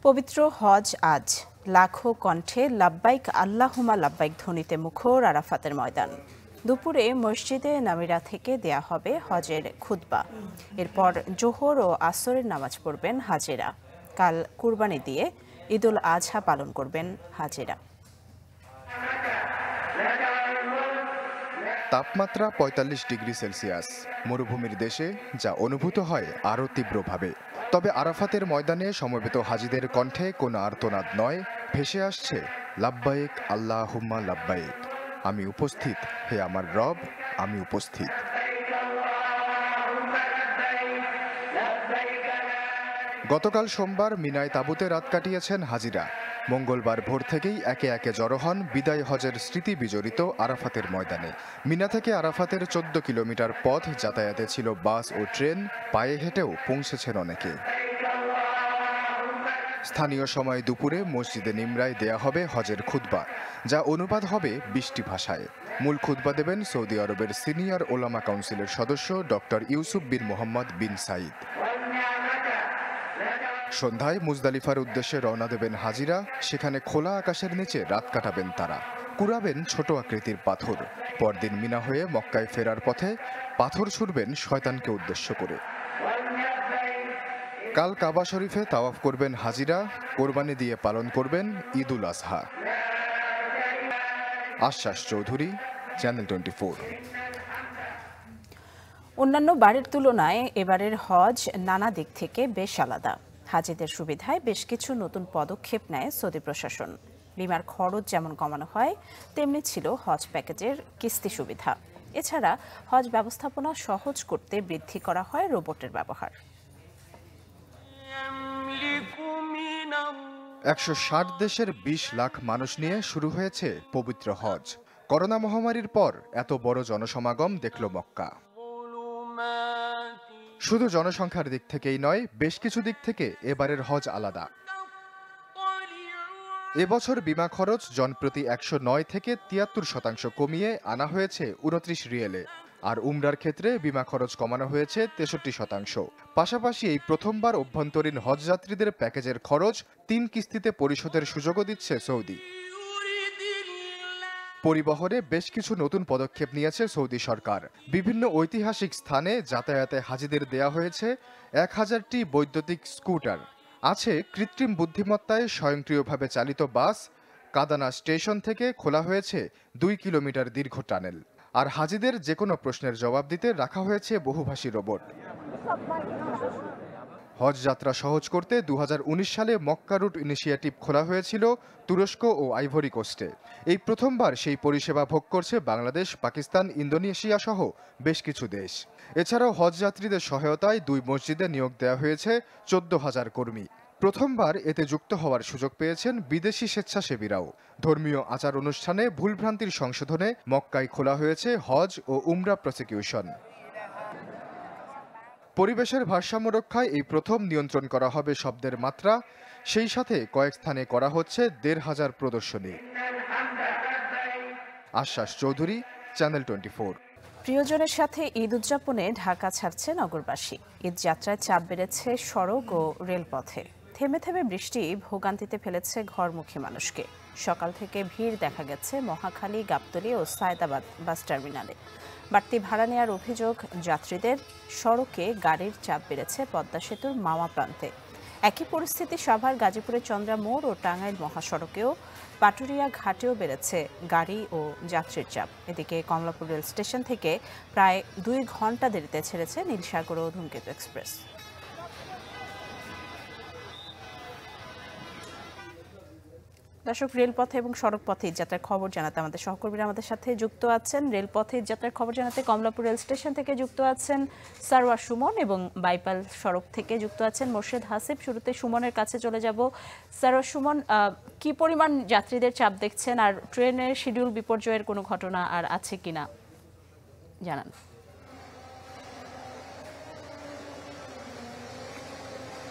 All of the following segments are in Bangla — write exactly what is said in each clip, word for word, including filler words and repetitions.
পবিত্র হজ আজ লাখো কণ্ঠে লাব্বাইক আল্লাহুম্মা লাব্বাইক ধ্বনিতে মুখর আরাফাতের ময়দান। দুপুরে মসজিদে নামিরা থেকে দেয়া হবে হজের খুতবা। এরপর জোহর ও আসরের নামাজ পড়বেন হাজেরা। কাল কুরবানি দিয়ে ঈদুল আজহা পালন করবেন হাজেরা। তাপমাত্রা পঁয়তাল্লিশ ডিগ্রি সেলসিয়াস, মরুভূমির দেশে যা অনুভূত হয় আরও তীব্রভাবে। তবে আরাফাতের ময়দানে সমবেত হাজিদের কণ্ঠে কোনো আর্তনাদ নয়, ভেসে আসছে লাব্বাইক আল্লাহুম্মা লাব্বাইক। আমি উপস্থিত, হে আমার রব, আমি উপস্থিত। গতকাল সোমবার মিনায় তাঁবুতে রাত কাটিয়েছেন হাজিরা। মঙ্গলবার ভোর থেকেই একে একে জড়ো হন বিদায় হজের স্মৃতি বিজড়িত আরাফাতের ময়দানে। মিনা থেকে আরাফাতের চোদ্দ কিলোমিটার পথ যাতায়াতে ছিল বাস ও ট্রেন, পায়ে হেঁটেও পৌঁছেছেন অনেকে। স্থানীয় সময় দুপুরে মসজিদে নিমরায় দেয়া হবে হজের খুতবা, যা অনুবাদ হবে বিশটি ভাষায়। মূল খুতবা দেবেন সৌদি আরবের সিনিয়র ওলামা কাউন্সিলের সদস্য ডক্টর ইউসুফ বিন মোহাম্মদ বিন সাইদ। সন্ধ্যায় মুজদালিফার উদ্দেশ্যে রওনা দেবেন হাজিরা। সেখানে খোলা আকাশের নিচে রাত কাটাবেন তারা, কুড়াবেন ছোট আকৃতির পাথর। পরদিন মিনা হয়ে মক্কায় ফেরার পথে পাথর ছুড়বেন শয়তানকে উদ্দেশ্য করে। কাল কাবা শরীফে তাওয়াফ করবেন হাজিরা। কোরবানি দিয়ে পালন করবেন ঈদুল আজহা। আশ্বাস চৌধুরী, চ্যানেল টোয়েন্টি ফোর। অন্যান্য বারের তুলনায় এবারের হজ নানা দিক থেকে বেশ আলাদা। হাজিদের সুবিধায় বেশ কিছু নতুন পদক্ষেপ নেয় সৌদি প্রশাসন। বিমার খরচ যেমন কমানো হয়, তেমনি ছিল হজ প্যাকেজের কিস্তি সুবিধা। এছাড়া হজ ব্যবস্থাপনা সহজ করতে বৃদ্ধি করা হয় রোবটের ব্যবহার। একশো ষাট দেশের বিশ লাখ মানুষ নিয়ে শুরু হয়েছে পবিত্র হজ। করোনা মহামারীর পর এত বড় জনসমাগম দেখল মক্কা। শুধু জনসংখ্যার দিক থেকেই নয়, বেশ কিছু দিক থেকে এবারের হজ আলাদা। এবছর বিমা খরচ জনপ্রতি একশো নয় থেকে তিয়াত্তর শতাংশ কমিয়ে আনা হয়েছে উনত্রিশ রিয়েলে, আর উমরার ক্ষেত্রে বিমা খরচ কমানো হয়েছে তেষট্টি শতাংশ। পাশাপাশি এই প্রথমবার অভ্যন্তরীণ হজ যাত্রীদের প্যাকেজের খরচ তিন কিস্তিতে পরিশোধের সুযোগও দিচ্ছে সৌদি। পরিবহনে বেশ কিছু নতুন পদক্ষেপ নিয়েছে সৌদি সরকার। বিভিন্ন ঐতিহাসিক স্থানে যাতায়াতে হাজিদের দেয়া হয়েছে এক হাজারটি বৈদ্যুতিক স্কুটার। আছে কৃত্রিম বুদ্ধিমত্তায় স্বয়ংক্রিয়ভাবে চালিত বাস। কাদানা স্টেশন থেকে খোলা হয়েছে দুই কিলোমিটার দীর্ঘ টানেল। আর হাজিদের যে কোনো প্রশ্নের জবাব দিতে রাখা হয়েছে বহুভাষী রোবট। হজ যাত্রা সহজ করতে দু হাজার উনিশ সালে মক্কা রুট ইনিশিয়েটিভ খোলা হয়েছিল তুরস্ক ও আইভরি কোস্টে। এই প্রথমবার সেই পরিষেবা ভোগ করছে বাংলাদেশ, পাকিস্তান, ইন্দোনেশিয়া সহ বেশ কিছু দেশ। এছাড়াও হজ যাত্রীদের সহায়তায় দুই মসজিদে নিয়োগ দেওয়া হয়েছে চোদ্দ হাজার কর্মী। প্রথমবার এতে যুক্ত হওয়ার সুযোগ পেয়েছেন বিদেশি স্বেচ্ছাসেবীরাও। ধর্মীয় আচার অনুষ্ঠানে ভুলভ্রান্তির সংশোধনে মক্কায় খোলা হয়েছে হজ ও উমরা প্রসিকিউশন। পরিবেশের ভারসাম্য রক্ষায় এই প্রথম নিয়ন্ত্রণ করা হবে শব্দের মাত্রা। সেই সাথে কয়েক স্থানে করা হচ্ছে দেড় হাজার প্রদর্শনী। আশ্বাস চৌধুরী, চ্যানেল টোয়েন্টি ফোর। প্রিয়জনের সাথে ঈদ উদযাপনে ঢাকা ছাড়ছে নগরবাসী। ঈদ যাত্রায় চাপ বেড়েছে সড়ক ও রেলপথে। থেমে থেমে বৃষ্টি ভোগান্তিতে ফেলেছে ঘরমুখী মানুষকে। সকাল থেকে ভিড় দেখা গেছে মহাখালী, গাবতলী ও সায়দাবাদ বাস টার্মিনালে। বাড়তি ভাড়া নেওয়ার অভিযোগ যাত্রীদের। সড়কে গাড়ির চাপ বেড়েছে পদ্মা সেতুর মাওয়া প্রান্তে। একই পরিস্থিতি সাভার, গাজীপুরের চন্দ্রা মোড় ও টাঙ্গাইল মহাসড়কেও। পাটুরিয়া ঘাটেও বেড়েছে গাড়ি ও যাত্রীর চাপ। এদিকে কমলাপুর রেল স্টেশন থেকে প্রায় দুই ঘন্টা দেরিতে ছেড়েছে নীলসাগর ও ধূমকেতু এক্সপ্রেস। দর্শক, রেলপথে এবং সড়ক পথে যাত্রার খবর জানাতে আমাদের সহকর্মীরা আমাদের সাথে যুক্ত আছেন। রেলপথে যাত্রার খবর জানাতে কমলাপুর রেল স্টেশন থেকে যুক্ত আছেন সারওয়ার সুমন এবং বাইপাল সড়ক থেকে যুক্ত আছেন মোর্শেদ হাসিব। শুরুতে সুমনের কাছে চলে যাব। সারওয়ার সুমন, কি পরিমাণ যাত্রীদের চাপ দেখছেন, আর ট্রেনের শিডিউল বিপর্যয়ের কোনো ঘটনা আর আছে কিনা জানান।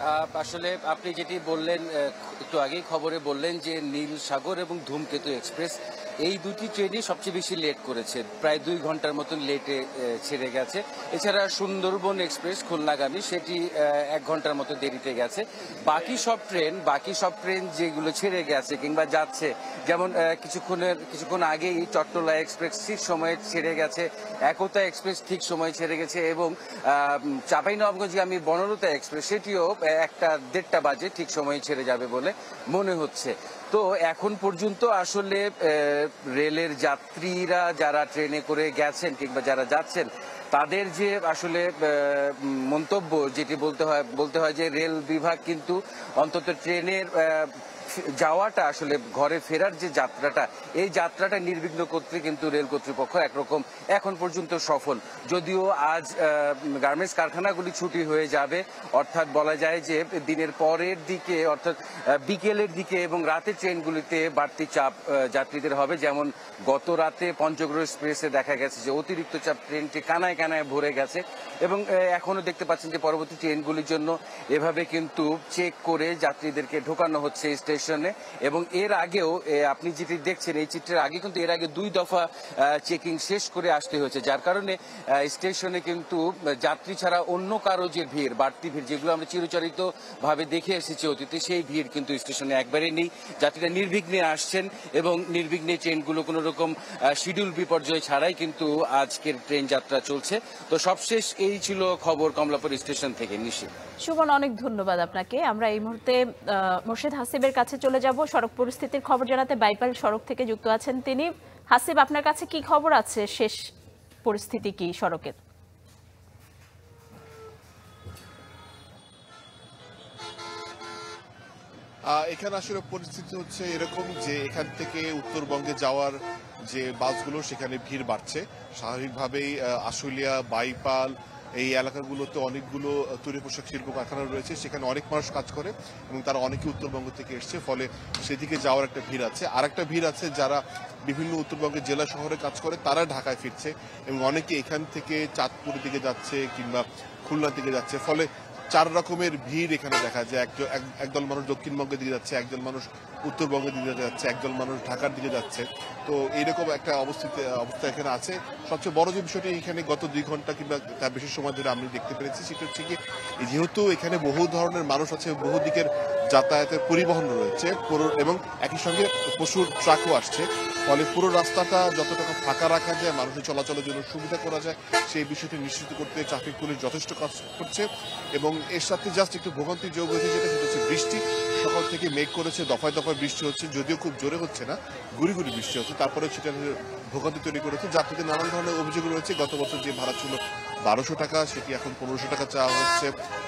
আসলে আপনি যেটি বললেন একটু আগেই খবরে বললেন যে নীল সাগর এবং ধূমকেতু এক্সপ্রেস এই দুটি ট্রেনই সবচেয়ে বেশি লেট করেছে, প্রায় দুই ঘন্টার মতন লেটে ছেড়ে গেছে। এছাড়া সুন্দরবন এক্সপ্রেস খুলনাগামী সেটি এক ঘন্টার মতো দেরিতে গেছে। বাকি সব ট্রেন বাকি সব ট্রেন যেগুলো ছেড়ে গেছে কিংবা যাচ্ছে, যেমন কিছুক্ষণের কিছুক্ষণ আগেই চট্টলা এক্সপ্রেস ঠিক সময়ে ছেড়ে গেছে, একতা এক্সপ্রেস ঠিক সময়ে ছেড়ে গেছে এবং চাঁপাইনবাবগঞ্জগামী বনলতা এক্সপ্রেস সেটিও একটা দেড়টা বাজে ঠিক সময়ে ছেড়ে যাবে বলে মনে হচ্ছে। তো এখন পর্যন্ত আসলে রেলের যাত্রীরা যারা ট্রেনে করে গেছেন কিংবা যারা যাচ্ছেন তাদের যে আসলে মন্তব্য যেটি বলতে হয় বলতে হয় যে রেল বিভাগ কিন্তু অন্তত ট্রেনের যাওয়াটা আসলে ঘরে ফেরার যে যাত্রাটা এই যাত্রাটা নির্বিঘ্ন করতে কিন্তু রেল কর্তৃপক্ষ একরকম এখন পর্যন্ত সফল। যদিও আজ গার্মেন্টস কারখানাগুলি ছুটি হয়ে যাবে, অর্থাৎ বলা যায় যে দিনের পরের দিকে অর্থাৎ বিকেলের দিকে এবং রাতের ট্রেনগুলিতে বাড়তি চাপ যাত্রীদের হবে। যেমন গত রাতে পঞ্চগড় এক্সপ্রেসে দেখা গেছে যে অতিরিক্ত চাপ ট্রেনটি কানায় কানায় ভরে গেছে এবং এখনো দেখতে পাচ্ছেন যে পরবর্তী ট্রেনগুলির জন্য এভাবে কিন্তু চেক করে যাত্রীদেরকে ঢোকানো হচ্ছে স্টেশনে। এবং এর আগেও আপনি যেটি দেখছেন এই চিত্রের আগে কিন্তু এর আগে দুই দফা চেকিং শেষ করে আসতে হয়েছে, যার কারণে স্টেশনে কিন্তু যাত্রী ছাড়া অন্য কারো যে ভিড় বাড়তি ভিড় যেগুলো আমরা চিরচরিত ভাবে দেখে এসেছি অতীতে সেই ভিড় কিন্তু স্টেশনে একবারে নেই। যাত্রীরা নির্বিঘ্নে আসছেন এবং নির্বিঘ্নে ট্রেনগুলো কোনো রকম শিডিউল বিপর্যয় ছাড়াই কিন্তু আজকের ট্রেন যাত্রা চলছে। তো সবশেষ এই ছিল খবর কমলাপুর স্টেশন থেকে। নিশি সুমন, অনেক ধন্যবাদ আপনাকে। আমরা এই মুহূর্তে মোর্শেদ হাসিবের কাছে চলে যাব সড়ক পরিস্থিতির খবর জানাতে। বাইপাল সড়ক থেকে যুক্ত আছেন তিনি। হাসিব, আপনার কাছে কি খবর আছে? শেষ পরিস্থিতি কি সড়কের? এখানে আসলে পরিস্থিতি হচ্ছে এরকম যে এখান থেকে উত্তরবঙ্গে যাওয়ার যে বাসগুলো সেখানে ভিড় বাড়ছে স্বাভাবিকভাবেই। আশুলিয়া, বাইপাল এই এলাকাগুলোতে অনেকগুলো তৈরি পোশাক শিল্প কারখানা রয়েছে, সেখানে অনেক মানুষ কাজ করে এবং তারা অনেকে উত্তরবঙ্গ থেকে এসছে, ফলে সেদিকে যাওয়ার একটা ভিড় আছে। আর একটা ভিড় আছে যারা বিভিন্ন উত্তরবঙ্গের জেলা শহরে কাজ করে তারা ঢাকায় ফিরছে এবং অনেকে এখান থেকে চাঁদপুরের দিকে যাচ্ছে কিংবা খুলনার দিকে যাচ্ছে, ফলে চার রকমের ভিড় এখানে দেখা যায়। একদল মানুষ দক্ষিণবঙ্গের দিকে যাচ্ছে, একদল মানুষ উত্তরবঙ্গের দিকে যাচ্ছে, একদল মানুষ ঢাকার দিকে যাচ্ছে। তো এইরকম একটা অবস্থিতি অবস্থা এখানে আছে। সবচেয়ে বড় যে বিষয়টি এখানে গত দুই ঘন্টা কিংবা তার বেশি সময় ধরে আমি দেখতে পেরেছি সেটা হচ্ছে কি, যেহেতু এখানে বহু ধরনের মানুষ আছে, বহু দিকের যাতায়াতের পরিবহন রয়েছে এবং একই সঙ্গে পশুর ট্রাকও আসছে, ফলে পুরো রাস্তাটা যতটুকু ফাঁকা রাখা যায়, মানুষের চলাচলের জন্য সুবিধা করা যায় সেই বিষয়টি নিশ্চিত করতে ট্রাফিক পুলিশ যথেষ্ট কাজ করছে। এবং এর সাথে জাস্ট একটু ভোগান্তি যোগ হয়েছে, যেটা সেটা হচ্ছে বৃষ্টি। সকাল থেকে মেঘ করেছে, দফায় দফায় বৃষ্টি হচ্ছে, যদিও খুব জোরে হচ্ছে না, গুড়ি গুড়ি বৃষ্টি হচ্ছে, তারপরে সেটা ভোগান্তি তৈরি করেছে। যাত্রীদের নানান ধরনের অভিযোগ রয়েছে। গত বছর যে ভাড়া ছিল বারোশো টাকা সেটি এখন পনেরোশো টাকা চাওয়া হচ্ছে।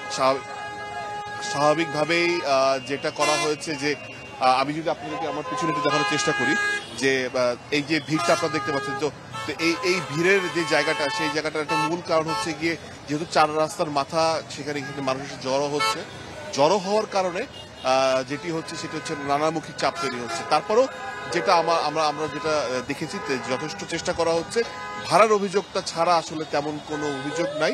স্বাভাবিকভাবেই যেটা করা হয়েছে যে আমি যদি আপনাদেরকে আমার পিছনে দেখানোর চেষ্টা করি যে এই যে ভিড়টা আপনারা দেখতে পাচ্ছেন, তো এই এই ভিড়ের যে জায়গাটা সেই জায়গাটার একটা মূল কারণ হচ্ছে গিয়ে যেহেতু চার রাস্তার মাথা, সেখানে কিন্তু মানুষের জড়ো হচ্ছে। জড়ো হওয়ার কারণে যেটি হচ্ছে সেটা হচ্ছে নানামুখী চাপ তৈরি হচ্ছে। তারপরেও যেটা আমার আমরা আমরা যেটা দেখেছি যথেষ্ট চেষ্টা করা হচ্ছে। ভাড়ার অভিযোগটা ছাড়া আসলে তেমন কোনো অভিযোগ নাই।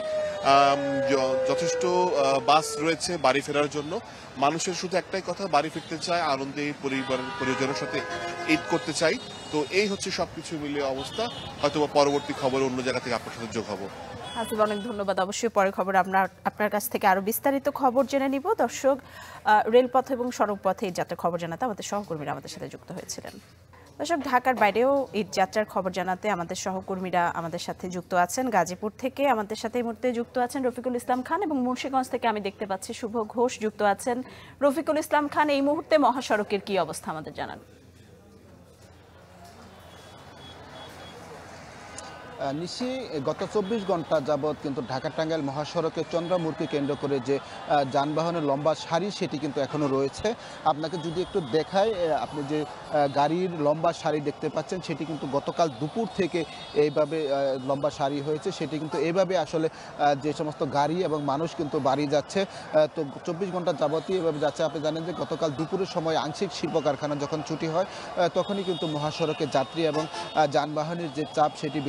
যথেষ্ট বাস রয়েছে বাড়ি ফেরার জন্য। মানুষের শুধু একটাই কথা, বাড়ি ফিরতে চায়, আনন্দে পরিবারের পরিজনের সাথে ঈদ করতে চাই। তো এই হচ্ছে সবকিছু মিলিয়ে অবস্থা। হয়তো পরবর্তী খবর অন্য জায়গা থেকে আপনার সাথে যোগ হবো। হাসিব, অনেক ধন্যবাদ। অবশ্যই পরে খবর আমরা আপনার কাছ থেকে আরো বিস্তারিত খবর জেনে নিব। দর্শক, রেলপথ এবং সড়ক পথে ঈদ যাত্রার খবর জানাতে আমাদের সহকর্মীরা আমাদের সাথে যুক্ত হয়েছিলেন। দর্শক, ঢাকার বাইরেও ঈদ যাত্রার খবর জানাতে আমাদের সহকর্মীরা আমাদের সাথে যুক্ত আছেন। গাজীপুর থেকে আমাদের সাথে এই মুহূর্তে যুক্ত আছেন রফিকুল ইসলাম খান এবং মুন্সিগঞ্জ থেকে আমি দেখতে পাচ্ছি শুভ ঘোষ যুক্ত আছেন। রফিকুল ইসলাম খান, এই মুহূর্তে মহাসড়কের কি অবস্থা আমাদের জানান। নিশি, গত চব্বিশ ঘন্টা যাবৎ কিন্তু ঢাকা টাঙ্গাইল মহাসড়কের চন্দ্রামুড়কে কেন্দ্র করে যে যানবাহনের লম্বা সারি সেটি কিন্তু এখনও রয়েছে। আপনাকে যদি একটু দেখায়, আপনি যে গাড়ির লম্বা সারি দেখতে পাচ্ছেন সেটি কিন্তু গতকাল দুপুর থেকে এইভাবে লম্বা সারি হয়েছে। সেটি কিন্তু এইভাবে আসলে যে সমস্ত গাড়ি এবং মানুষ কিন্তু বাড়ি যাচ্ছে, তো চব্বিশ ঘন্টা যাবতই এভাবে যাচ্ছে। আপনি জানেন যে গতকাল দুপুরের সময় আংশিক শিল্প কারখানা যখন ছুটি হয় তখনই কিন্তু মহাসড়কে যাত্রী এবং যানবাহনের যে চাপ সেটি বেড়ে যায় এবং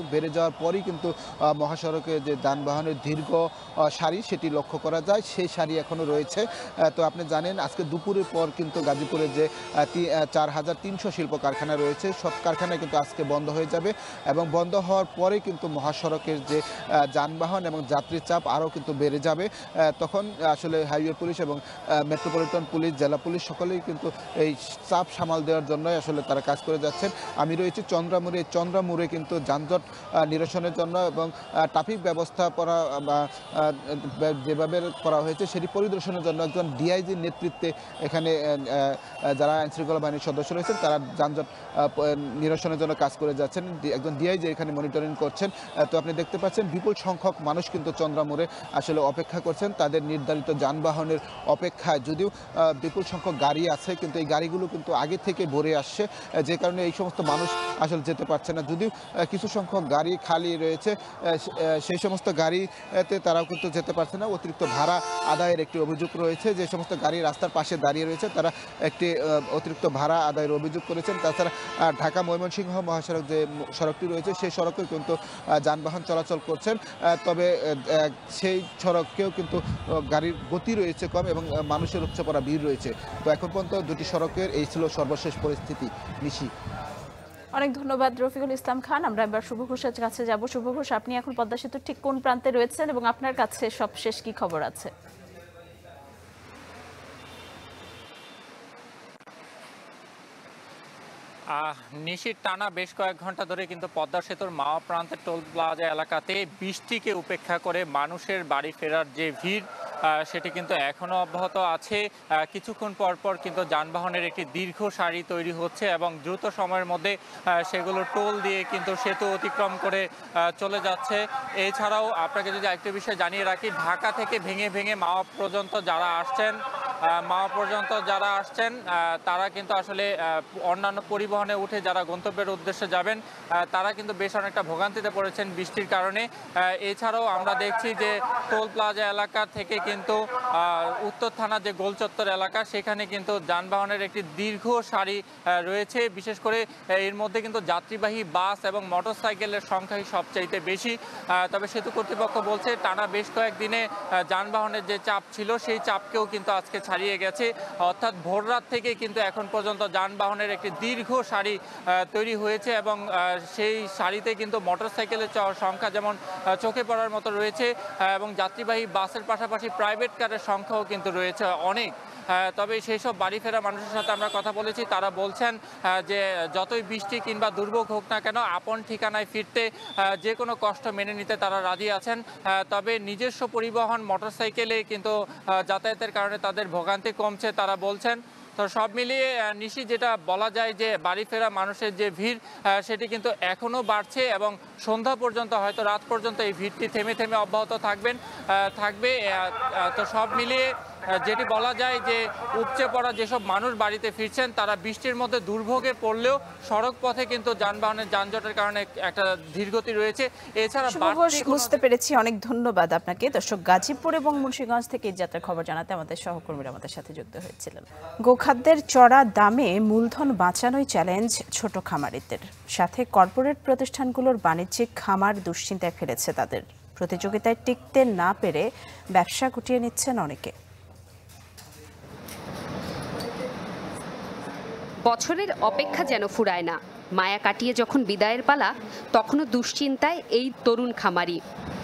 মহাসড়ক বেড়ে যাওয়ার পরই কিন্তু মহাসড়কে যে যানবাহনের দীর্ঘ সারি সেটি লক্ষ্য করা যায়, সেই সারি এখনও রয়েছে। তো আপনি জানেন আজকে দুপুরের পর কিন্তু গাজীপুরে যে চার হাজার তিনশো শিল্প কারখানা রয়েছে সব কারখানা কিন্তু আজকে বন্ধ হয়ে যাবে এবং বন্ধ হওয়ার পরে কিন্তু মহাসড়কের যে যানবাহন এবং যাত্রীর চাপ আরও কিন্তু বেড়ে যাবে। তখন আসলে হাইওয়ে পুলিশ এবং মেট্রোপলিটন পুলিশ, জেলা পুলিশ সকলেই কিন্তু এই চাপ সামাল দেওয়ার জন্যই আসলে তারা কাজ করে যাচ্ছেন। আমি রয়েছি চন্দ্রামুড়ে, চন্দ্রামুড়ে কিন্তু যানজট নিরসনের জন্য এবং ট্রাফিক ব্যবস্থা করা বা যেভাবে করা হয়েছে সেটি পরিদর্শনের জন্য একজন ডিআইজির নেতৃত্বে এখানে যারা আইনশৃঙ্খলা বাহিনীর সদস্য রয়েছেন তারা যানজট নিরসনের জন্য কাজ করে যাচ্ছেন। একজন ডিআইজি এখানে মনিটরিং করছেন। তো আপনি দেখতে পাচ্ছেন বিপুল সংখ্যক মানুষ কিন্তু চন্দ্রামুড়ে আসলে অপেক্ষা করছেন তাদের নির্ধারিত যানবাহনের অপেক্ষায়। যদিও বিপুল সংখ্যক গাড়ি আছে কিন্তু এই গাড়িগুলো কিন্তু আগে থেকে ভরে আসছে, যে কারণে এই সমস্ত মানুষ আসলে যেতে পারছে না। যদিও কিছু সংখ্যক গাড়ি খালি রয়েছে, সেই সমস্ত গাড়িতে তারাও কিন্তু যেতে পারছে না। অতিরিক্ত ভাড়া আদায়ের একটি অভিযোগ রয়েছে, যে সমস্ত গাড়ি রাস্তার পাশে দাঁড়িয়ে রয়েছে তারা একটি অতিরিক্ত ভাড়া আদায়ের অভিযোগ করেছেন। তাছাড়া ঢাকা ময়মনসিংহ মহাসড়ক যে সড়কটি রয়েছে সেই সড়কেও কিন্তু যানবাহন চলাচল করছেন, তবে সেই সড়কেও কিন্তু গাড়ির গতি রয়েছে কম এবং মানুষের উপচে পড়া ভিড় রয়েছে। তো এখন পর্যন্ত দুটি সড়কের এই ছিল সর্বশেষ পরিস্থিতি। নিশি, অনেক ধন্যবাদ রফিকুল ইসলাম খান। আমরা এবার শুভ ঘোষের কাছে যাব। শুভ ঘোষ, আপনি এখন পদ্মা সেতুর ঠিক কোন প্রান্তে রয়েছেন এবং আপনার কাছে সবশেষ কি খবর আছে? নিশির টানা বেশ কয়েক ঘন্টা ধরে কিন্তু পদ্মা সেতুর মাওয়া প্রান্তের টোল প্লাজা এলাকাতে বৃষ্টিকে উপেক্ষা করে মানুষের বাড়ি ফেরার যে ভিড় সেটি কিন্তু এখনো অব্যাহত আছে। কিছুক্ষণ পর পর কিন্তু যানবাহনের একটি দীর্ঘ সারি তৈরি হচ্ছে এবং দ্রুত সময়ের মধ্যে সেগুলো টোল দিয়ে কিন্তু সেতু অতিক্রম করে চলে যাচ্ছে। এছাড়াও আপনাকে যদি আরেকটি বিষয় জানিয়ে রাখি, ঢাকা থেকে ভেঙে ভেঙে মাওয়া পর্যন্ত যারা আসছেন মাওয়া পর্যন্ত যারা আসছেন তারা কিন্তু আসলে অন্যান্য পরিবহনে উঠে যারা গন্তব্যের উদ্দেশ্যে যাবেন তারা কিন্তু বেশ অনেকটা ভোগান্তিতে পড়েছেন বৃষ্টির কারণে। এছাড়াও আমরা দেখছি যে টোল প্লাজা এলাকা থেকে কিন্তু উত্তর থানা যে গোলচত্বর এলাকা সেখানে কিন্তু যানবাহনের একটি দীর্ঘ সারি রয়েছে। বিশেষ করে এর মধ্যে কিন্তু যাত্রীবাহী বাস এবং মোটরসাইকেলের সংখ্যাই সবচাইতে বেশি। তবে সেতু কর্তৃপক্ষ বলছে টানা বেশ কয়েকদিনে যানবাহনের যে চাপ ছিল সেই চাপকেও কিন্তু আজকে ছাড়িয়ে গেছে। অর্থাৎ ভোর রাত থেকে কিন্তু এখন পর্যন্ত যানবাহনের একটি দীর্ঘ সারি তৈরি হয়েছে এবং সেই সারিতে কিন্তু মোটরসাইকেলের সংখ্যা যেমন চোখে পড়ার মতো রয়েছে এবং যাত্রীবাহী বাসের পাশাপাশি প্রাইভেট কারের সংখ্যাও কিন্তু রয়েছে অনেক। তবে সেই সব বাড়ি ফেরা মানুষের সাথে আমরা কথা বলেছি, তারা বলছেন যে যতই বৃষ্টি কিংবা দুর্ভোগ হোক না কেন আপন ঠিকানায় ফিরতে যে কোনো কষ্ট মেনে নিতে তারা রাজি আছেন। তবে নিজস্ব পরিবহন মোটরসাইকেলে কিন্তু যাতায়াতের কারণে তাদের ভোগান্তি কমছে তারা বলছেন। তো সব মিলিয়ে নিশি যেটা বলা যায় যে বাড়ি ফেরা মানুষের যে ভিড় সেটি কিন্তু এখনও বাড়ছে এবং সন্ধ্যা পর্যন্ত হয়তো রাত পর্যন্ত এই ভিড়টি থেমে থেমে অব্যাহত থাকবেন থাকবে তো সব মিলিয়ে যেটি বলা যায় যে উপচে পড়া যেসব মানুষ বাড়িতে ফিরছেন তারা বৃষ্টির মধ্যে দুর্ভোগে পড়লেও সড়ক পথে কিন্তু যানবাহনের যানজটের কারণে একটা ধীরগতি রয়েছে। এছাড়া বুঝতে পেরেছি, অনেক ধন্যবাদ আপনাকে। দর্শক, গাজীপুর এবং মুন্সিগঞ্জ থেকে এই যাত্রার খবর জানাতে আমাদের সহকর্মীরা আমাদের সাথে যুক্ত হয়েছিলেন। গোখাদ্যের চড়া দামে মূলধন বাঁচানোই চ্যালেঞ্জ ছোট খামারিদের, সাথে কর্পোরেট প্রতিষ্ঠানগুলোর বাণিজ্যিক খামার দুশ্চিন্তায় ফেলেছে তাদের। প্রতিযোগিতায় টিকতে না পেরে ব্যবসা গুটিয়ে নিচ্ছেন অনেকে। বছরের অপেক্ষা যেন ফুরায় না, মায়া কাটিয়ে যখন বিদায়ের পালা তখনও দুশ্চিন্তায় এই তরুণ খামারি।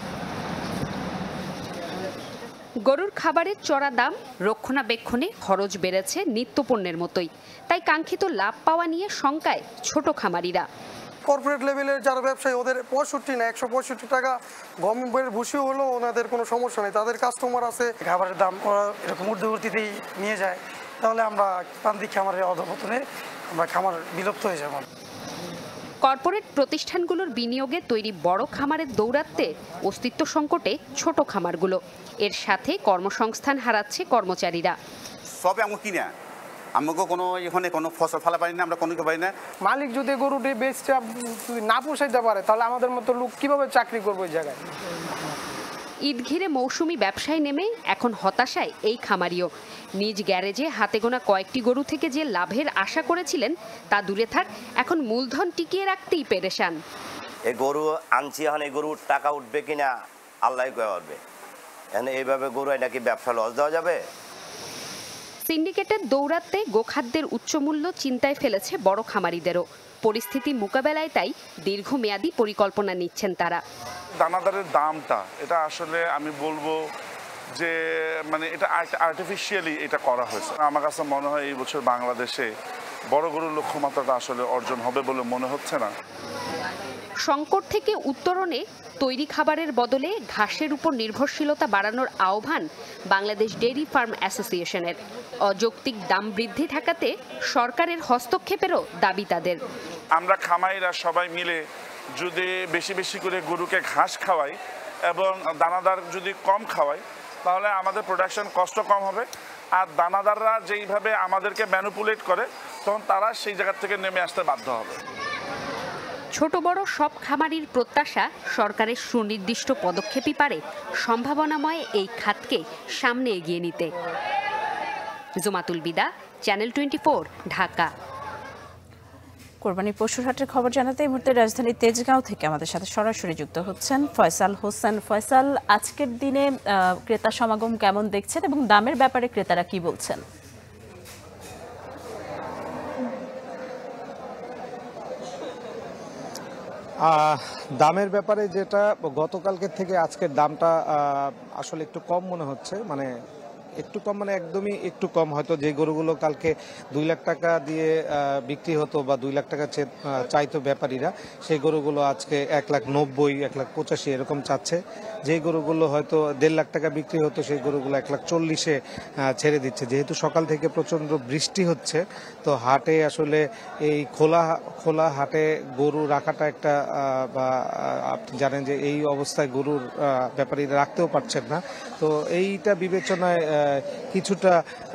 গরুর খাবারের চড়া দাম, রক্ষণাবেক্ষণে খরচ বেড়েছে নিত্যপণ্যের মতোই, তাই কাঙ্ক্ষিত লাভ পাওয়া নিয়ে শঙ্কায় ছোট খামারিরা। কর্পোরেট লেভেলের যারা ব্যবসায়ী ওদের পঁয়ষট্টি না একশো পঁয়ষট্টি টাকা গমের ভুসি হলো ওনাদের কোনো সমস্যা নেই, তাদের কাস্টমার আছে। খাবারের দাম ওরা এরকম ঊর্ধ্বগতিতেই নিয়ে যায়, তাহলে আমরা প্রান্তিক খামারের অধপতনে আমরা খামার বিলুপ্ত হয়ে যাব। কর্পোরেট প্রতিষ্ঠানগুলোর বিনিয়োগে তৈরি বড় খামারের দৌরাত্মে অস্তিত্ব সংকটে ছোট খামারগুলো, এর সাথে কর্মসংস্থান হারাচ্ছে কর্মচারীরা। সবে আমি কিনা আমাকে কোনো এখানে কোনো ফসল ফলা পারি না, আমরা কোনো পারি না। মালিক যদি গরুটি বেচতে না পোষাইতে পারে তাহলে আমাদের মতো লোক কিভাবে চাকরি করবো এই জায়গায়। ঈদ ঘিরে মৌসুমি ব্যবসায় নেমে এখন হতাশায় এই খামারিও। নিজ গ্যারেজে হাতে গোনা কয়েকটি গরু থেকে যে লাভের আশা করেছিলেন তা দূরে থাক, এখন মূলধন টিকিয়ে রাখতেই পেরেশান। এই গরু আনছি এখন এই গরুর টাকা উঠবে কিনা আল্লাহ কয়ে পারবে। এখন এইভাবে গরু নাকি ব্যবসা লস দেওয়া যাবে? সিন্ডিকেটের দৌরাত্মে গোখাদ্যের উচ্চমূল্য চিন্তায় ফেলেছে বড় খামারিদেরও। পরিস্থিতি মোকাবেলায় তাই দীর্ঘমেয়াদী পরিকল্পনা নিচ্ছেন তারা। দানাদারের দামটা এটা আসলে আমি বলবো যে মানে এটা আর্টিফিশিয়ালি এটা করা হয়েছে। আমার কাছে মনে হয় এই বছর বাংলাদেশে বড় গরুর লক্ষ্যমাত্রাটা আসলে অর্জন হবে বলে মনে হচ্ছে না। সংকট থেকে উত্তরণে তৈরি খাবারের বদলে ঘাসের উপর নির্ভরশীলতা বাড়ানোর আহ্বান বাংলাদেশ ডেইরি ফার্ম অ্যাসোসিয়েশনের। অযৌক্তিক দাম বৃদ্ধি ঠেকাতে সরকারের হস্তক্ষেপেরও দাবি তাদের। আমরা খামারিরা সবাই মিলে যদি বেশি বেশি করে গরুকে ঘাস খাওয়াই এবং দানাদার যদি কম খাওয়াই তাহলে আমাদের প্রোডাকশন কষ্ট কম হবে। আর দানাদাররা যেইভাবে আমাদেরকে ম্যানিপুলেট করে তখন তারা সেই জায়গা থেকে নেমে আসতে বাধ্য হবে। ছোট বড় সব খামারির প্রত্যাশা সরকারের সুনির্দিষ্ট পদক্ষেপই পারে সম্ভাবনাময় এই খাতকে সামনে এগিয়ে নিতে। Jumatul Bida, channel twenty four, Dhaka. কোরবানি পশুর হাটের খবর জানাতে এই মুহূর্তে রাজধানীর তেজগাঁও থেকে আমাদের সাথে সরাসরি যুক্ত হচ্ছেন ফয়সাল হোসেন। ফয়সাল, আজকের দিনে ক্রেতা সমাগম কেমন দেখছেন এবং দামের ব্যাপারে ক্রেতারা কি বলছেন? দামের ব্যাপারে যেটা গতকালকের থেকে আজকের দামটা আসলে একটু কম মনে হচ্ছে, মানে একটু কম মানে একদমই একটু কম। হয়তো যে গরুগুলো কালকে দুই লাখ টাকা দিয়ে বিক্রি হতো বা দুই লাখ টাকা চাইতো ব্যাপারীরা, সেই গরুগুলো আজকে এক লাখ নব্বই এক লাখ পঁচাশি এরকম চাচ্ছে। যে গরুগুলো হয়তো দেড় লাখ টাকা বিক্রি হতো সেই গরুগুলো এক লাখ চল্লিশে ছেড়ে দিচ্ছে। যেহেতু সকাল থেকে প্রচণ্ড বৃষ্টি হচ্ছে তো হাটে আসলে এই খোলা খোলা হাটে গরু রাখাটা একটা, বা আপনি জানেন যে এই অবস্থায় গরুর ব্যাপারীরা রাখতেও পারছেন না। তো এইটা বিবেচনায় কিছুটা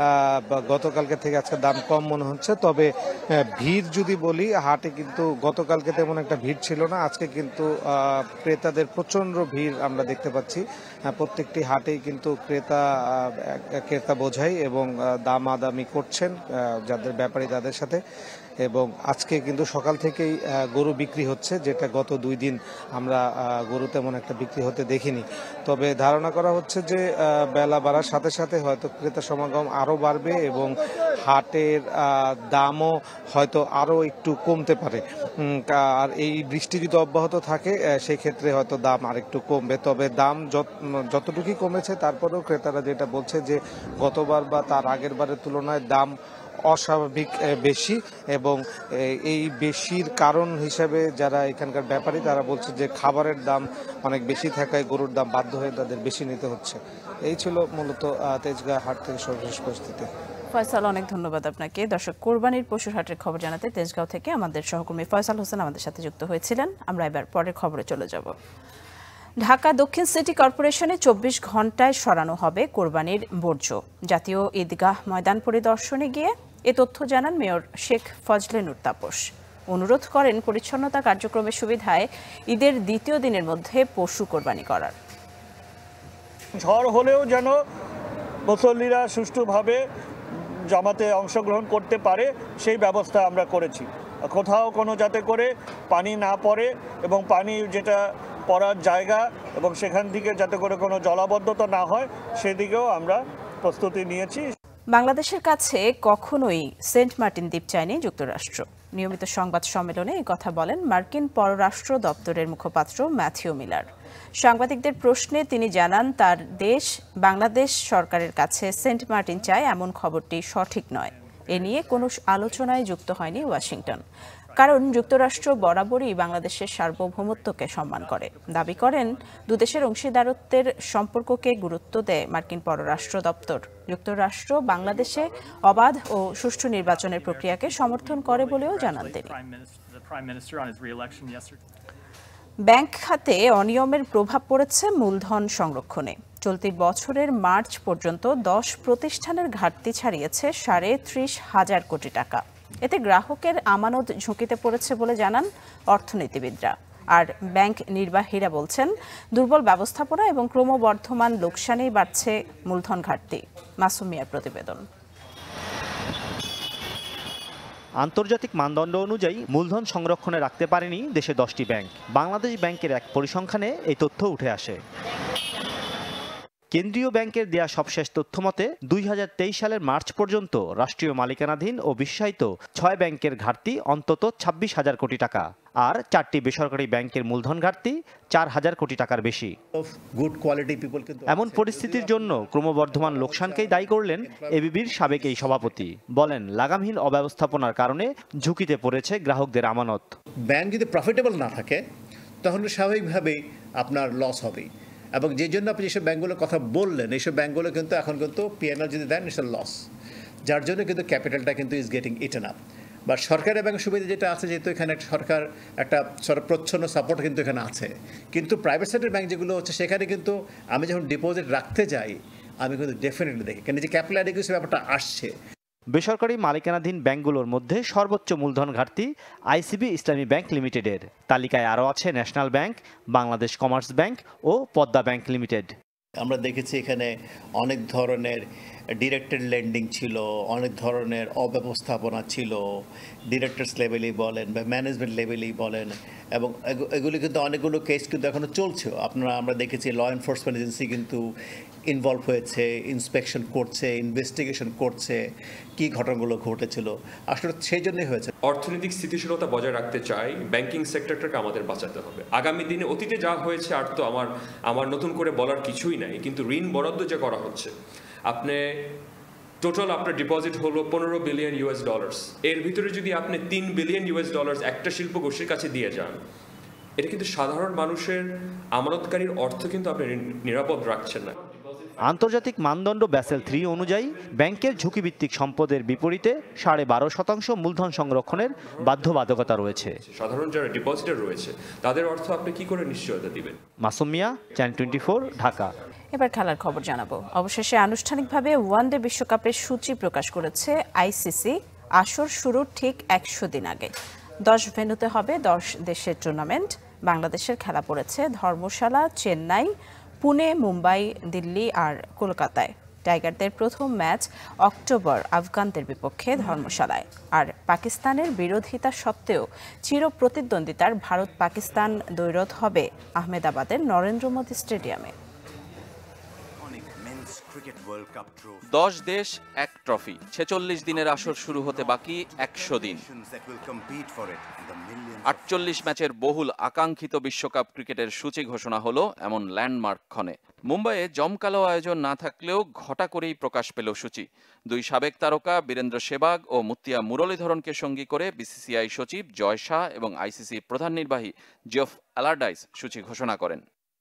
গতকালকে থেকে আজকে দাম কম মনে হচ্ছে। তবে ভিড় যদি বলি, হাটে কিন্তু গতকালকে তেমন একটা ভিড় ছিল না। আজকে কিন্তু ক্রেতাদের প্রচণ্ড ভিড় আমরা দেখতে পাচ্ছি। প্রত্যেকটি হাটেই কিন্তু ক্রেতা ক্রেতা বোঝাই এবং দামাদামি করছেন যাদের ব্যাপারী তাদের সাথে। এবং আজকে কিন্তু সকাল থেকেই গরু বিক্রি হচ্ছে, যেটা গত দুই দিন আমরা গরু তেমন একটা বিক্রি হতে দেখিনি। তবে ধারণা করা হচ্ছে যে বেলা বাড়ার সাথে সাথে হয়তো ক্রেতা সমাগম আরও বাড়বে এবং হাটের দামও হয়তো আরও একটু কমতে পারে। আর এই বৃষ্টি যদি অব্যাহত থাকে সেই ক্ষেত্রে হয়তো দাম আর একটু কমবে। তবে দাম যতটুকুই কমেছে তারপরেও ক্রেতারা যেটা বলছে যে গতবার বা তার আগের বারের তুলনায় দাম অস্বাভাবিক বেশি, এবং এই বেশির কারণ হিসেবে যারা এখানকার ব্যাপারী তারা বলছে যে খাবারের দাম অনেক বেশি থাকায় গরুর দাম বাধ্য হয়ে তাদের বেশি নিতে হচ্ছে। এই ছিল মূলত তেজগাঁ হাট থেকে সর্বশেষ পরিস্থিতি। ফয়সাল, অনেক ধন্যবাদ আপনাকে। দর্শক, কোরবানির পশুর হাটের খবর জানাতে তেজগাঁও থেকে আমাদের সহকর্মী ফয়সাল হোসেন আমাদের সাথে যুক্ত হয়েছিলেন। আমরা এবার পরের খবরে চলে যাব। ঢাকা দক্ষিণ সিটি কর্পোরেশনে চব্বিশ ঘন্টায় সরানো হবে কোরবানির বর্জ্য। জাতীয় ঈদগাহ ময়দান পরিদর্শনে গিয়ে এ তথ্য জানান মেয়র শেখ ফজলে নূর তাপস। অনুরোধ করেন পরিচ্ছন্নতা কার্যক্রমের সুবিধায় ঈদের দ্বিতীয় দিনের মধ্যে পশু কোরবানি করার। ঝড় হলেও যেন মুসল্লিরা সুষ্ঠুভাবে জামাতে অংশগ্রহণ করতে পারে সেই ব্যবস্থা আমরা করেছি। কোথাও কোনো যাতে করে পানি না পড়ে এবং পানি যেটা পড়ার জায়গা এবং সেখান থেকে যাতে করে কোনো জলাবদ্ধতা না হয় সেদিকেও আমরা প্রস্তুতি নিয়েছি। বাংলাদেশের কাছে কখনোই সেন্ট মার্টিন দ্বীপ চায়নি যুক্তরাষ্ট্র। নিয়মিত সংবাদ সম্মেলনে এই কথা বলেন মার্কিন পররাষ্ট্র দপ্তরের মুখপাত্র ম্যাথিউ মিলার। সাংবাদিকদের প্রশ্নে তিনি জানান তার দেশ বাংলাদেশ সরকারের কাছে সেন্ট মার্টিন চায় এমন খবরটি সঠিক নয়। এ নিয়ে কোনো আলোচনায় যুক্ত হয়নি ওয়াশিংটন, কারণ যুক্তরাষ্ট্র বরাবরই বাংলাদেশের সার্বভৌমত্বকে সম্মান করে। দাবি করেন দুদেশের অংশীদারত্বের সম্পর্ককে গুরুত্ব দেয় মার্কিন পররাষ্ট্র দপ্তর। যুক্তরাষ্ট্র বাংলাদেশে অবাধ ও সুষ্ঠু নির্বাচনের প্রক্রিয়াকে সমর্থন করে বলেও জানান তিনি। ব্যাংক খাতে অনিয়মের প্রভাব পড়েছে মূলধন সংরক্ষণে। চলতি বছরের মার্চ পর্যন্ত দশ প্রতিষ্ঠানের ঘাটতি ছাড়িয়েছে সাড়ে ত্রিশ হাজার কোটি টাকা। এতে গ্রাহকের আমানত ঝুঁকিতে পড়েছে বলে জানান অর্থনীতিবিদরা। আর ব্যাংক নির্বাহীরা বলছেন দুর্বল ব্যবস্থাপনা এবং ক্রমবর্ধমান লোকসানেই বাড়ছে মূলধন ঘাটতি। মাসুম মিয়ার প্রতিবেদন। আন্তর্জাতিক মানদণ্ড অনুযায়ী মূলধন সংরক্ষণে রাখতে পারেনি দেশে দশটি ব্যাংক। বাংলাদেশ ব্যাংকের এক পরিসংখ্যানে এই তথ্য উঠে আসে। কেন্দ্রীয় ব্যাংকের দেয়া সবশেষ তথ্য মতে দুই হাজার তেইশ সালের মার্চ পর্যন্ত রাষ্ট্রীয় মালিকানাধীন ও বিশ্বায়িত ছয় ব্যাংকের ঘাটতি অন্তত ছাব্বিশ হাজার কোটি টাকা, আর চারটি বেসরকারি ব্যাংকের মূলধন ঘাটতি চার হাজার কোটি টাকার বেশি। এমন পরিস্থিতির জন্য ক্রমবর্ধমান লোকসানকেই দায়ী করলেন এবিবির সাবেক এই সভাপতি। বলেন, লাগামহীন অব্যবস্থাপনার কারণে ঝুঁকিতে পড়েছে গ্রাহকদের আমানত। ব্যাংক যদি প্রফিটেবল না থাকে তাহলে স্বাভাবিকভাবেই আপনার লস হবে, এবং যে জন্য আপনি যেসব ব্যাঙ্কগুলোর কথা বললেন এইসব ব্যাঙ্কগুলো কিন্তু এখন কিন্তু পিএনএল যদি দেন ইটস এ লস, যার জন্য কিন্তু ক্যাপিটালটা কিন্তু ইজ গেটিং ইটেন আপ। বা সরকারি ব্যাংকের সুবিধা যেটা আছে, যেহেতু এখানে একটা সরকার একটা প্রচ্ছন্ন সাপোর্ট কিন্তু এখানে আছে, কিন্তু প্রাইভেট সেক্টর ব্যাংক যেগুলো হচ্ছে সেখানে কিন্তু আমি যখন ডিপোজিট রাখতে যাই আমি কিন্তু ডেফিনেটলি দেখি কেন যে ক্যাপিটাল অ্যাডিকুয়েসি ব্যাপারটা আসছে। বেসরকারি মালিকানাধীন ব্যাংকগুলোর মধ্যে সর্বোচ্চ মূলধন ঘাটতি আইসিবি ইসলামী ব্যাংক লিমিটেডের। তালিকায় আরও আছে National Bank, Bangladesh Commerce Bank ও পদ্মা ব্যাংক লিমিটেড। আমরা দেখেছি এখানে অনেক ধরনের ডিরেক্টেড লেন্ডিং ছিল, অনেক ধরনের অব্যবস্থাপনা ছিল, ডিরেক্টরস লেভেলেই বলেন বা ম্যানেজমেন্ট লেভেলেই বলেন, এবং এগুলি কিন্তু অনেকগুলো কেস কিন্তু এখনও চলছে। আপনারা আমরা দেখেছি ল এনফোর্সমেন্ট এজেন্সি কিন্তু ইনভলভ হয়েছে, ইন্সপেকশন করছে, ইনভেস্টিগেশন করছে কি ঘটনাগুলো ঘটেছিল। আসলে সেই জন্যই হয়েছে। অর্থনৈতিক স্থিতিশীলতা বজায় রাখতে চাই, ব্যাংকিং সেক্টরটাকে আমাদের বাঁচাতে হবে। আগামী দিনে অতীতে যা হয়েছে আর তো আমার আমার নতুন করে বলার কিছুই নাই, কিন্তু ঋণ বরাদ্দ যে করা হচ্ছে, আপনি টোটাল আপনার ডিপোজিট হলো পনেরো বিলিয়ন ইউএস ডলার্স, এর ভিতরে যদি আপনি তিন বিলিয়ন ইউএস ডলার্স একটা শিল্প গোষ্ঠীর কাছে দিয়ে যান, এটা কিন্তু সাধারণ মানুষের আমানতকারীর অর্থ কিন্তু আপনি নিরাপদ রাখছেন না। আন্তর্জাতিক মানদণ্ড ব্যাসেল থ্রি অনুযায়ী ব্যাংকের ঝুঁকিভিত্তিক সম্পদের বিপরীতে সাড়ে বারো শতাংশ মূলধন সংরক্ষণের বাধ্যবাধকতা রয়েছে। সাধারণ যারা ডিপোজিটার রয়েছে তাদের অর্থ আপনি কি করে নিশ্চয়তা দিবেন? Masum Miah, channel twenty four, Dhaka. এবার খেলার খবর জানাবো। অবশেষে আনুষ্ঠানিকভাবে ওয়ানডে বিশ্বকাপের সূচি প্রকাশ করেছে আইসিসি। আসর শুরুর ঠিক একশো দিন আগে দশ ভেন্যুতে হবে দশ দেশের টুর্নামেন্ট। বাংলাদেশের খেলা পড়েছে ধর্মশালা, চেন্নাই, পুনে, মুম্বাই, দিল্লি আর কলকাতায়। টাইগারদের প্রথম ম্যাচ অক্টোবর আফগানদের বিপক্ষে ধর্মশালায়। আর পাকিস্তানের বিরোধিতা সত্ত্বেও চির প্রতিদ্বন্দ্বিতার ভারত পাকিস্তান দ্বৈরথ হবে আহমেদাবাদের নরেন্দ্র মোদী স্টেডিয়ামে। দশ দেশ এক ট্রফি, ছেচল্লিশ দিনের আসর শুরু হতে বাকি একশো দিন। আটচল্লিশ ম্যাচের বহুল আকাঙ্ক্ষিত বিশ্বকাপ ক্রিকেটের সূচি ঘোষণা হলো এমন ল্যান্ডমার্ক ক্ষণে। মুম্বাইয়ে জমকালো আয়োজন না থাকলেও ঘটা করেই প্রকাশ পেল সূচি। দুই সাবেক তারকা বীরেন্দ্র সেবাগ ও মুত্তিয়া মুরলীধরনকে সঙ্গী করে বিসিসিআই সচিব জয় শাহ এবং আইসিসি প্রধান নির্বাহী জিওফ অ্যালারডাইস সূচি ঘোষণা করেন।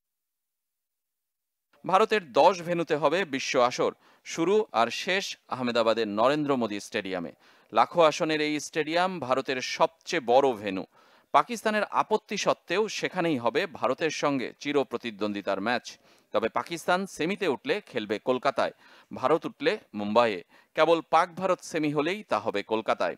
ভারতের দশ ভেন্যুতে হবে বিশ্ব আসর, শুরু আর শেষ আহমেদাবাদের নরেন্দ্র মোদী স্টেডিয়ামে। লাখো আসনের এই স্টেডিয়াম ভারতের সবচেয়ে বড় ভেন্যু। পাকিস্তানের আপত্তি সত্ত্বেও সেখানেই হবে ভারতের সঙ্গে চির প্রতিদ্বন্দ্বিতার ম্যাচ। তবে পাকিস্তান সেমিতে উঠলে খেলবে কলকাতায়, ভারত উঠলে মুম্বাইয়ে। কেবল পাক ভারত সেমি হলেই তা হবে কলকাতায়।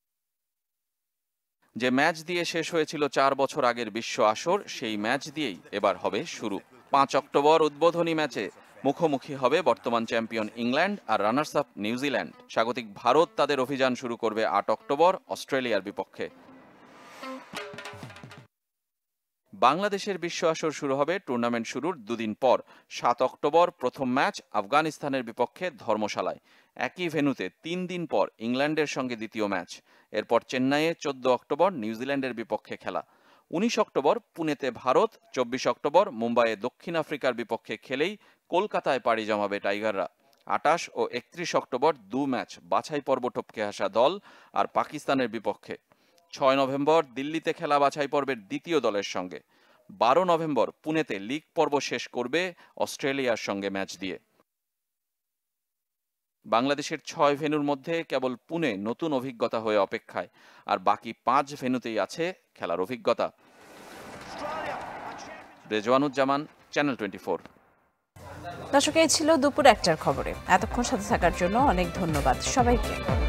যে ম্যাচ দিয়ে শেষ হয়েছিল চার বছর আগের বিশ্ব আসর, সেই ম্যাচ দিয়েই এবার হবে শুরু। পাঁচ অক্টোবর উদ্বোধনী ম্যাচে মুখোমুখি হবে বর্তমান চ্যাম্পিয়ন ইংল্যান্ড আর রানার্স আপ নিউজিল্যান্ড। স্বাগতিক ভারত তাদের অভিযান শুরু করবে আট অক্টোবর অস্ট্রেলিয়ার বিপক্ষে। বাংলাদেশের বিশ্ব আসর শুরু হবে টুর্নামেন্ট শুরুর দুদিন পর। সাত অক্টোবর প্রথম ম্যাচ আফগানিস্তানের বিপক্ষে ধর্মশালায়। একই ভেন্যুতে তিন দিন পর ইংল্যান্ডের সঙ্গে দ্বিতীয় ম্যাচ। এরপর চেন্নাইয়ে চোদ্দ অক্টোবর নিউজিল্যান্ডের বিপক্ষে খেলা। উনিশ অক্টোবর পুনেতে ভারত, চব্বিশ অক্টোবর মুম্বাইয়ে দক্ষিণ আফ্রিকার বিপক্ষে খেলেই কলকাতায় পাড়ি জমাবে টাইগাররা। আটাশ ও একত্রিশ অক্টোবর দু ম্যাচ বাছাই পর্ব টপকে আসা দল আর পাকিস্তানের বিপক্ষে। ছয় নভেম্বর দিল্লিতে খেলা বাছাই পর্বের দ্বিতীয় দলের সঙ্গে। বারো নভেম্বর পুনেতে লিগ পর্ব শেষ করবে অস্ট্রেলিয়ার সঙ্গে ম্যাচ দিয়ে। বাংলাদেশের ছয় ভেন্যুর মধ্যে কেবল পুনে নতুন অভিজ্ঞতা হয়ে অপেক্ষায়, আর বাকি পাঁচ ভেন্যুতেই আছে খেলার অভিজ্ঞতা। Rezwanuzzaman, channel twenty four. দর্শক, এই ছিল দুপুর একটার খবরে। এতক্ষণ সাথে থাকার জন্য অনেক ধন্যবাদ সবাইকে।